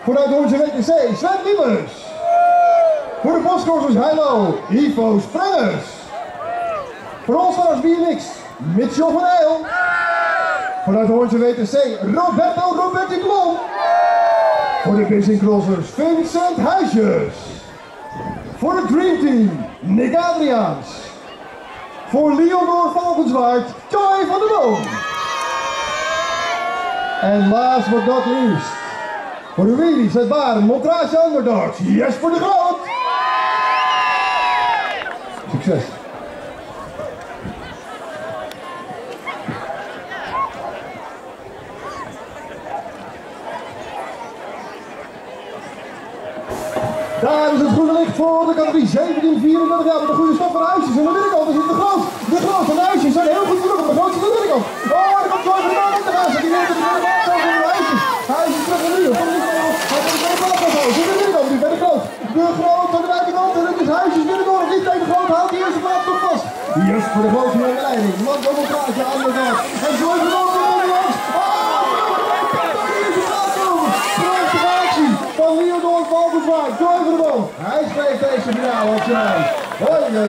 Vanuit de Hoornse WTC, Sven Wiebers. Voor de postcourses Heilo, Ivo Sprengers. Voor All-Stars BMX, Mitchell van Eyl. Vanuit de Hoornse WTC, Roberti Blom. Voor de Bissing Crossers, Vincent Huisjes. Voor het Dream Team, Nick Adriaans. Voor Leonor Valkenswaard, Joy van der Boom. En last but not least, voor de Wheelies uit Baren, Montage Underdogs, Jesper de Groot. Succes. Daar is het groene licht voor de categorie 17-34 jaar met de goede stap van Huisjes. En de binnenkant is het de Groot. De Groot van de Huisjes zijn heel goed terug op de grootste de binnenkant. Oh, er komt Joy van de Boom op de gaan. Die neemt het in de baan van de Huisjes. Huisjes terug naar nu. Hij komt de binnenkant. Zit de binnenkant nu bij de Groot. De Groot van de buitenkant. En het is Huisjes binnendoor. Niet tegen de Groot. Houdt die eerste plaats nog vast. Jesper de Groot hier aan de leiding. Man op een plaatje aan de kant. En Joy van de Boom komt er langs. Van Leonor Valkenswaard, Joy van der Boom. Hij schreef deze finale op zijn naam. Hoi.